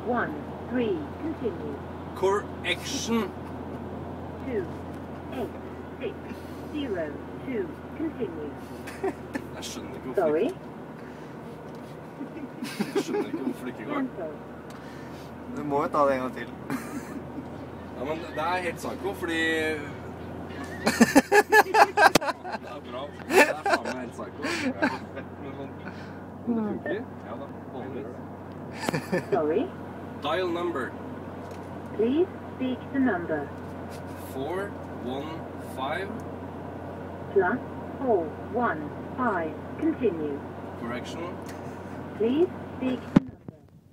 413, continue. Correction. 28602, continue. Jeg skjønner ikke hvorfor Sorry? Jeg skjønner ikke hvorfor det ikke går. Cancel. Du må jo ta det en gang til. Ja, men det er helt psyko, fordi... Det er bra. Det er faen meg helt psyko. Jeg er fett med sånn... Men det funker? Ja da, holder litt. Sorry? Dial number. Please speak the number. 415. Plus 415, continue. Correction. Please speak the number.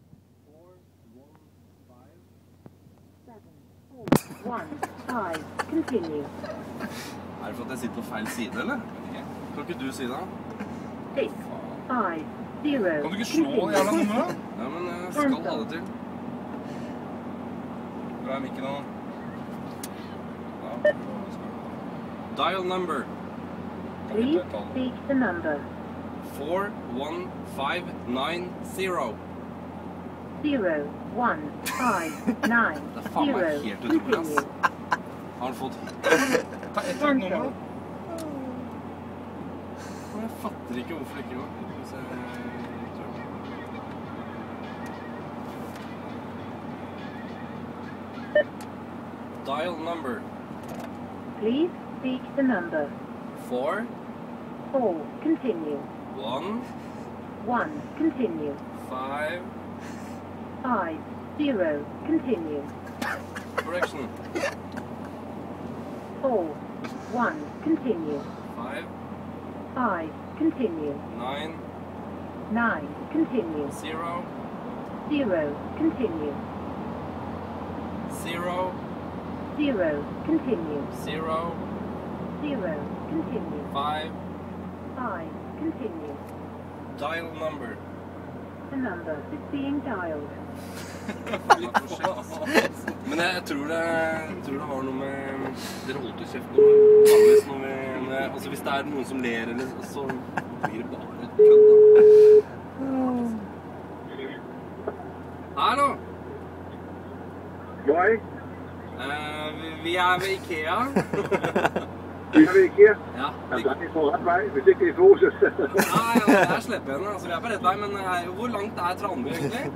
715, continue. Er det for at jeg sitter på feil side, eller? Kan ikke du si det? 650, Kan du ikke slå det jævla nummeret? Ja, men jeg skal ha det til. Hvor er mikken nå? Ja. Dial number. Please speak the number. 41590. 01590. Det er faen meg helt utrolig, ass. Har han fått... Ta ett høyt nummer, da. Jeg fatter ikke hvorfor det ikke går. Dial number. Please speak the number. 4 continue. 1 continue. 5 0, continue. Correction. continue. 5 continue. 9 continue. 0 continue. 0 continue. 0 continue. 5 continue. Dial number. The number is being dialed. Men jeg tror det har noe med... Dere holdt jo kjeft vanligvis når vi... Altså hvis det er noen som ler eller så blir det bare kødd da. Hallo! Hei. Vi er ved IKEA. Vi er ved IKEA? Ja. Ja, da er vi på rett vei, hvis ikke i Fose. Ja, det er sleppende. Altså, vi er på rett vei, men hvor langt er Tranby egentlig?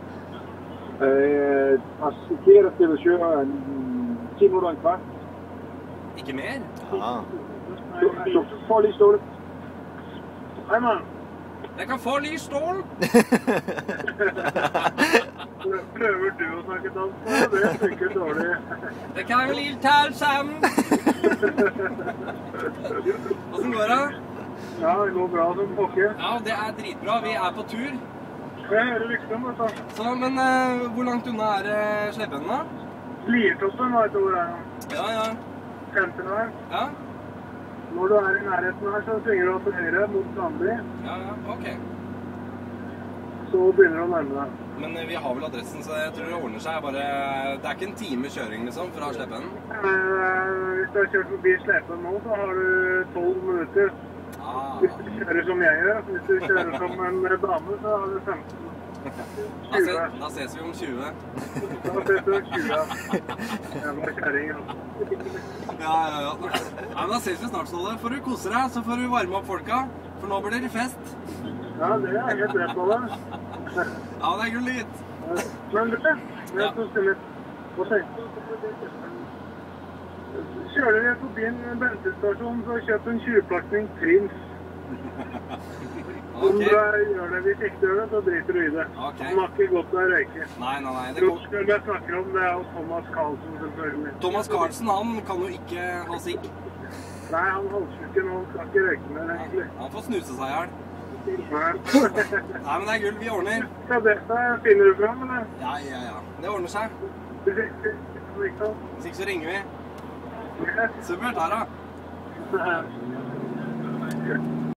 Fra IKEA til å kjøre 10 minutter en kvart. Ikke mer? Ja. Så få lige stålet. Hej, mann. Jeg kan få lige stål. Prøver du å snakke dansk? Det er sikkert dårlig. Det kan vi lige tale sammen. Hvordan går det? Ja, det går bra som pokker. Ja, det er dritbra. Vi er på tur. Jeg hører liksom, altså. Så, men hvor langt unna er Sleppenden da? Liertoppen var et ord her. Ja, ja. Kjenten her. Ja? Når du er i nærheten her, så svinger du til høyre mot Sandby. Ja, ja, ok. Så begynner du å nærme deg. Men vi har vel adressen, så jeg tror det ordner seg. Det er ikke en time kjøring liksom, fra Sleppenden. Hvis du har kjørt forbi Slepen nå, så har du 12 minutter. Ah. Hvis du kjører som jeg gjør, hvis du kjører som en dame, så har du 15. 20. Da ses vi om 20. Da ses vi om 20, ja. Jævla kjæring, ja. Ja. Nei, men da ses vi snart, Ståle. Får du kose deg, så får du varme opp folka. For nå blir det fest. Ja, det er helt rett på det. Ja, det er gull gitt. Men det er så stille. Hva sier du? Kjører jeg forbi en bensinstasjon, så kjøp en 20-plakning Prins. Om du gjør det, hvis ikke du gjør det, så driter du i det. Han har ikke gått til å røyke. Nei. Blodskjøl jeg snakker om, det er jo Thomas Carlsen, selvfølgelig. Thomas Carlsen, han kan jo ikke ha sigg. Nei, han halssjuken, han skal ikke røyke mer, egentlig. Han får snuse seg i hjel. Nei, men det er gull, vi ordner. Ja, det finner du frem, eller? Ja. Det ordner seg. Hvis ikke så ringer vi. Supert, her da.